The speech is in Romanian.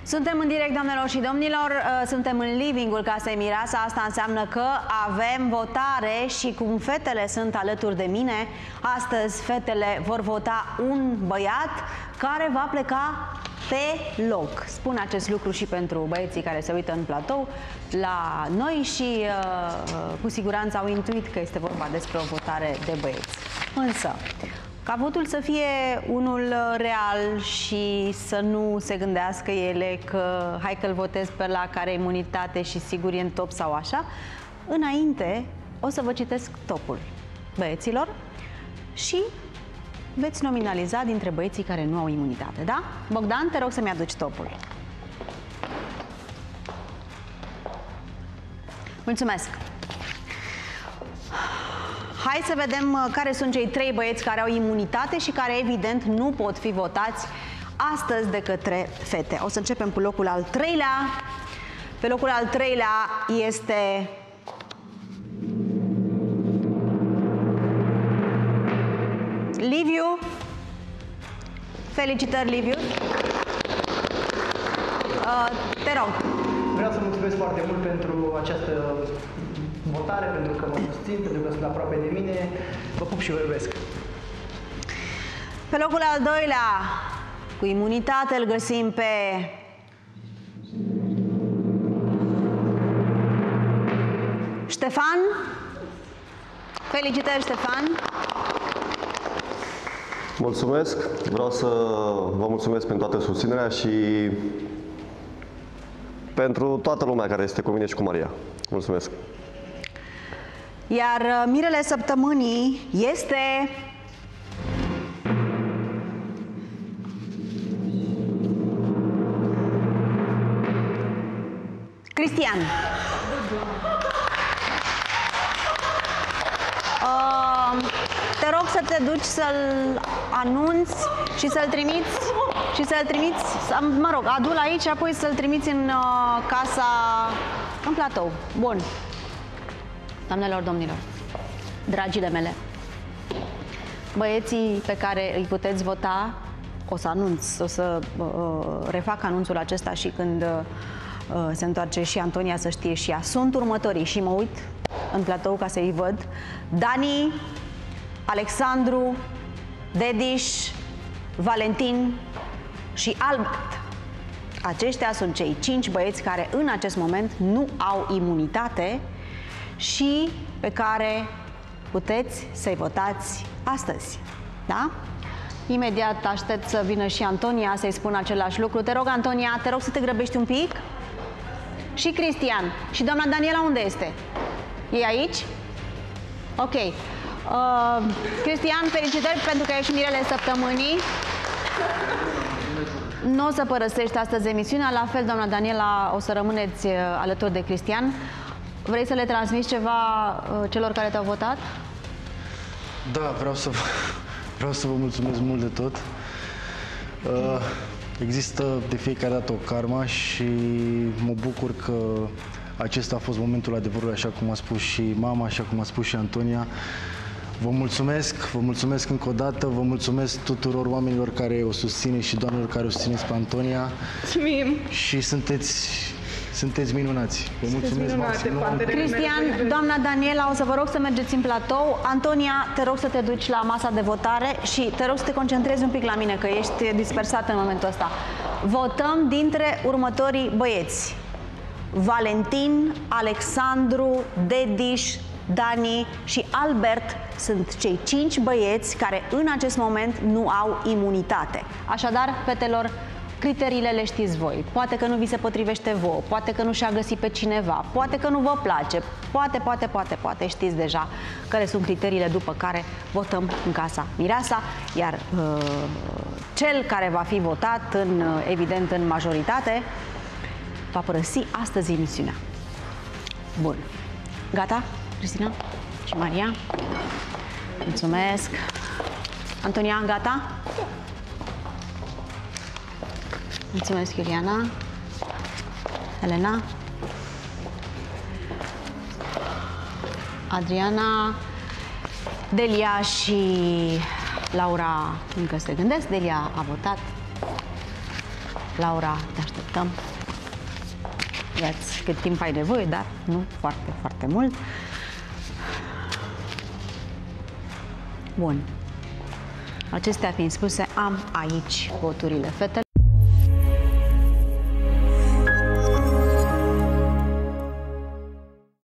Suntem în direct, doamnelor și domnilor, suntem în livingul Casei Mireasa. Asta înseamnă că avem votare și cum fetele sunt alături de mine, astăzi fetele vor vota un băiat care va pleca pe loc. Spun acest lucru și pentru băieții care se uită în platou la noi și cu siguranță au intuit că este vorba despre o votare de băieți. Însă, ca votul să fie unul real și să nu se gândească ele că hai că-l votez pe la care imunitate și sigur e în top sau așa, înainte o să vă citesc topul băieților și veți nominaliza dintre băieții care nu au imunitate, da? Bogdan, te rog să-mi aduci topul. Mulțumesc! Hai să vedem care sunt cei 3 băieți care au imunitate și care, evident, nu pot fi votați astăzi de către fete. O să începem cu locul al 3-lea. Pe locul al 3-lea este Liviu. Felicitări, Liviu. Te rog. Vreau să mulțumesc foarte mult pentru această votare, pentru că mă susțin, pentru că sunt aproape de mine. Vă pup și vă iubesc. Pe locul al 2-lea, cu imunitate, îl găsim pe Ștefan. Felicitări, Ștefan. Mulțumesc. Vreau să vă mulțumesc pentru toată susținerea și pentru toată lumea care este cu mine și cu Maria. Mulțumesc. Iar mirele săptămânii este Cristian. Te rog să te duci să-l anunți și să-l trimiți, mă rog, adu-l aici și apoi să-l trimiți în casa, în platou. Bun. Doamnelor, domnilor, dragile mele, băieții pe care îi puteți vota, o să anunț, o să refac anunțul acesta și când se întoarce și Antonia să știe și ea. Sunt următorii și mă uit în platou ca să-i văd. Dani, Alexandru, Dediș, Valentin și Albert. Aceștia sunt cei 5 băieți care în acest moment nu au imunitate și pe care puteți să-i votați astăzi. Da? Imediat aștept să vină și Antonia să-i spun același lucru. Te rog, Antonia, te rog să te grăbești un pic. Și Cristian. Și doamna Daniela unde este? E aici? Ok. Cristian, felicitări pentru că ești mirele săptămânii. Nu o să părăsești astăzi emisiunea. La fel, doamna Daniela, o să rămâneți alături de Cristian. Vrei să le transmiți ceva celor care te-au votat? Da, vreau să vă mulțumesc mult de tot. Există de fiecare dată o karma și mă bucur că acesta a fost momentul adevărului, așa cum a spus și mama, așa cum a spus și Antonia. Vă mulțumesc încă o dată, vă mulțumesc tuturor oamenilor care o susține și doamnelor care o susțineți pe Antonia. Mulțumim! Și sunteți minunați. Vă mulțumesc maxim. Cristian, doamna Daniela, o să vă rog să mergeți în platou. Antonia, te rog să te duci la masa de votare și te rog să te concentrezi un pic la mine, că ești dispersată în momentul ăsta. Votăm dintre următorii băieți: Valentin, Alexandru, Dediș, Dani și Albert sunt cei 5 băieți care în acest moment nu au imunitate. Așadar, fetelor, criteriile le știți voi. Poate că nu vi se potrivește vouă, poate că nu și-a găsit pe cineva, poate că nu vă place, poate știți deja care sunt criteriile după care votăm în Casa Mireasa, iar cel care va fi votat, evident în majoritate, va părăsi astăzi emisiunea. Bun. Gata, Cristina și Maria? Mulțumesc. Antonia, gata? Mulțumesc, Iuliana. Elena. Adriana. Delia și Laura încă se gândesc. Delia a votat. Laura, te așteptăm. Ia-ți cât timp ai nevoie, dar nu foarte, foarte mult. Bun. Acestea fiind spuse, am aici voturile fetelor.